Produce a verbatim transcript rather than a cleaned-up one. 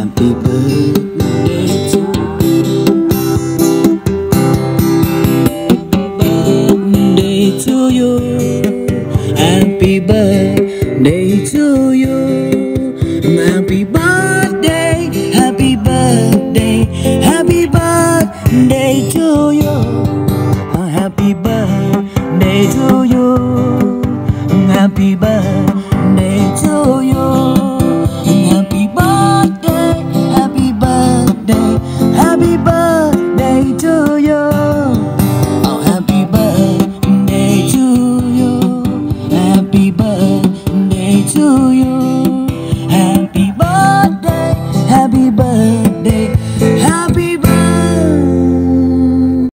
Happy birthday to birthday to you. Happy birthday to you. Happy birthday, happy birthday, happy birthday to you. Happy birthday to you. Happy birthday.